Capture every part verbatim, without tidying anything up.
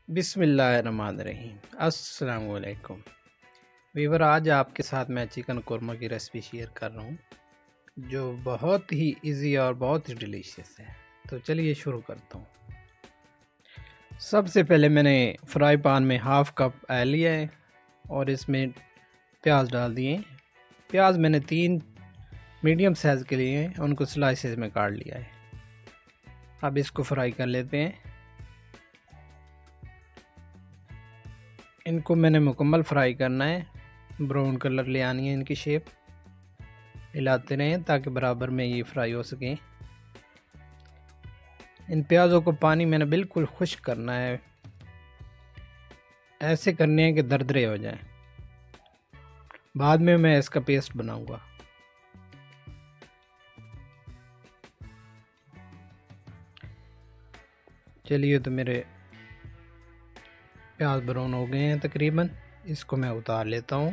बिस्मिल्लाहिर्रहमानिर्रहीम। अस्सलाम वालेकुम वीवर, आज आपके साथ मैं चिकन कोरमा की रेसिपी शेयर कर रहा हूँ जो बहुत ही इजी और बहुत ही डिलीशियस है। तो चलिए शुरू करता हूँ। सबसे पहले मैंने फ्राई पैन में हाफ कप ऑयल लिया है और इसमें प्याज डाल दिए। प्याज मैंने तीन मीडियम साइज़ के लिए हैं, उनको स्लाइसेस में काट लिया है। अब इसको फ्राई कर लेते हैं। इनको मैंने मुकम्मल फ्राई करना है, ब्राउन कलर ले आनी है इनकी शेप। हिलाते रहें ताकि बराबर में ये फ्राई हो सकें। इन प्याज़ों को पानी मैंने बिल्कुल खुश्क करना है, ऐसे करने हैं कि दरदरे हो जाएं। बाद में मैं इसका पेस्ट बनाऊंगा। चलिए, तो मेरे प्याज ब्राउन हो गए हैं तकरीबन, इसको मैं उतार लेता हूँ।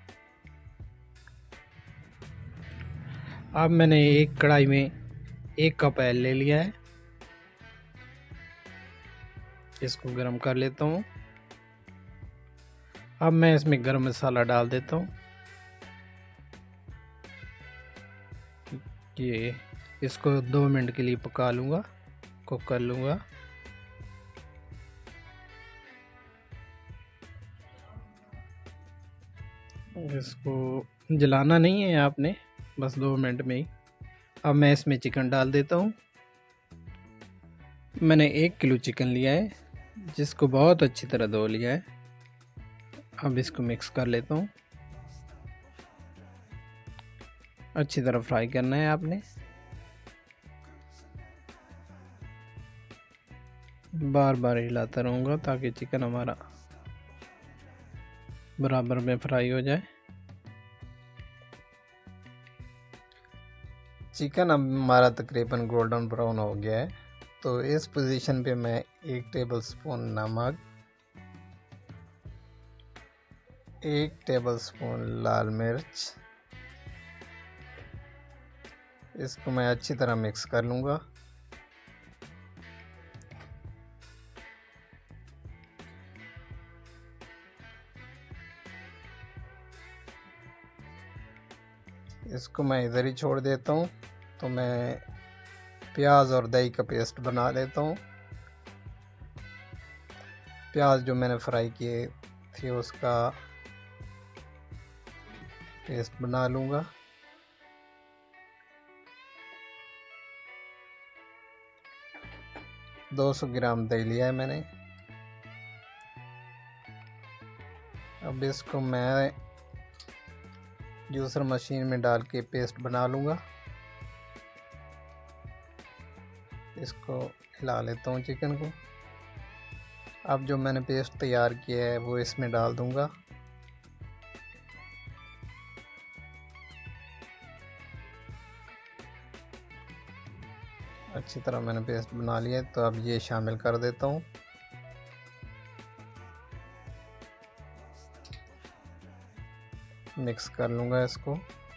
अब मैंने एक कढ़ाई में एक कप ऑयल ले लिया है, इसको गरम कर लेता हूँ। अब मैं इसमें गरम मसाला डाल देता हूँ। ये इसको दो मिनट के लिए पका लूँगा, कुक कर लूँगा। इसको जलाना नहीं है आपने, बस दो मिनट में ही। अब मैं इसमें चिकन डाल देता हूँ। मैंने एक किलो चिकन लिया है, जिसको बहुत अच्छी तरह धो लिया है। अब इसको मिक्स कर लेता हूँ। अच्छी तरह फ्राई करना है आपने। बार बार हिलाता रहूँगा ताकि चिकन हमारा बराबर में फ्राई हो जाए। चिकन अब हमारा तकरीबन गोल्डन ब्राउन हो गया है, तो इस पोजीशन पे मैं एक टेबल स्पून नमक, एक टेबल स्पून लाल मिर्च, इसको मैं अच्छी तरह मिक्स कर लूँगा। इसको मैं इधर ही छोड़ देता हूँ। तो मैं प्याज और दही का पेस्ट बना लेता हूँ। प्याज जो मैंने फ्राई किए थे उसका पेस्ट बना लूँगा। दो सौ ग्राम दही लिया है मैंने। अब इसको मैं जूसर मशीन में डाल के पेस्ट बना लूँगा। इसको हिला लेता हूँ चिकन को। अब जो मैंने पेस्ट तैयार किया है वो इसमें डाल दूँगा। अच्छी तरह मैंने पेस्ट बना लिया है, तो अब ये शामिल कर देता हूँ। मिक्स कर लूँगा इसको।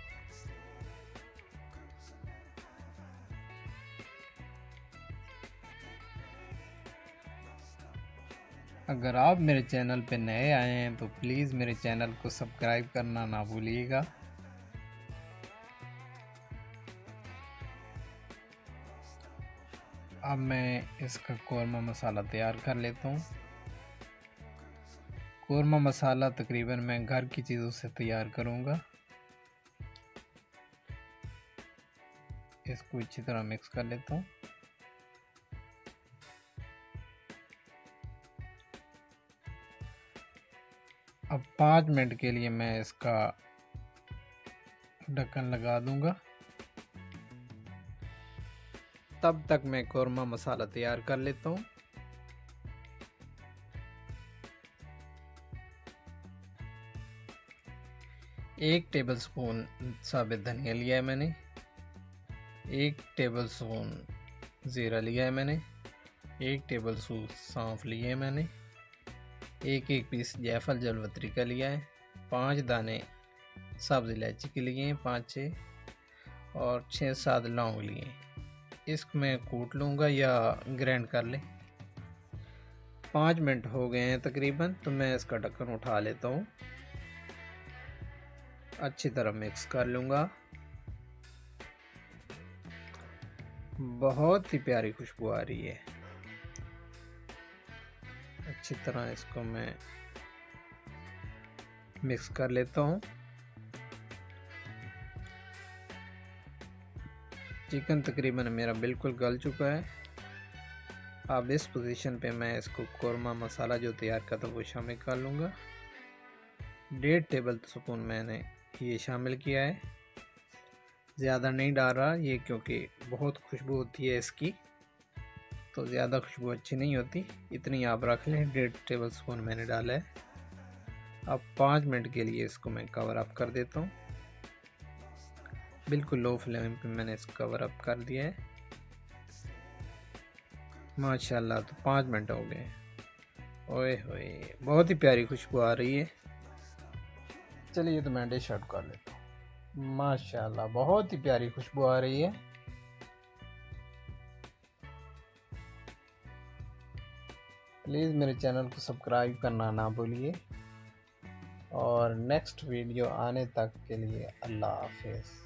अगर आप मेरे चैनल पे नए आए हैं तो प्लीज़ मेरे चैनल को सब्सक्राइब करना ना भूलिएगा। अब मैं इसका कोरमा मसाला तैयार कर लेता हूँ। कोरमा मसाला तकरीबन मैं घर की चीज़ों से तैयार करूँगा। इसको अच्छी तरह मिक्स कर लेता हूँ। अब पाँच मिनट के लिए मैं इसका ढक्कन लगा दूंगा। तब तक मैं कोरमा मसाला तैयार कर लेता हूँ। एक टेबलस्पून साबित धनिया लिया है मैंने, एक टेबलस्पून ज़ीरा लिया है मैंने, एक टेबलस्पून सौंफ लिए है मैंने, एक एक पीस जायफल जलवत्री का लिया है, पाँच दाने सब्ज़ इलायची के लिए हैं, पाँच छः, और छः सात लौंग लिए। इसको मैं कूट लूँगा या ग्राइंड कर लें। पाँच मिनट हो गए हैं तकरीबन, तो मैं इसका ढक्कन उठा लेता हूँ। अच्छी तरह मिक्स कर लूँगा। बहुत ही प्यारी खुशबू आ रही है। अच्छी तरह इसको मैं मिक्स कर लेता हूँ। चिकन तकरीबन मेरा बिल्कुल गल चुका है। अब इस पोजीशन पे मैं इसको कोरमा मसाला जो तैयार करता हूँ वो शामिल कर लूँगा। डेढ़ टेबल स्पून मैंने ये शामिल किया है, ज़्यादा नहीं डाल रहा ये, क्योंकि बहुत खुशबू होती है इसकी, तो ज़्यादा खुशबू अच्छी नहीं होती। इतनी आप रख लें। डेढ़ टेबल स्पून मैंने डाला है। अब पाँच मिनट के लिए इसको मैं कवर अप कर देता हूँ। बिल्कुल लो फ्लेम पे मैंने इसको कवर अप कर दिया है। माशाल्लाह, तो पाँच मिनट हो गए। ओए होए, बहुत ही प्यारी खुशबू आ रही है। चलिए तो मैं डिश आउट कर लेता हूँ। माशाल्लाह, बहुत ही प्यारी खुशबू आ रही है। प्लीज़ मेरे चैनल को सब्सक्राइब करना ना भूलिए, और नेक्स्ट वीडियो आने तक के लिए अल्लाह हाफिज़।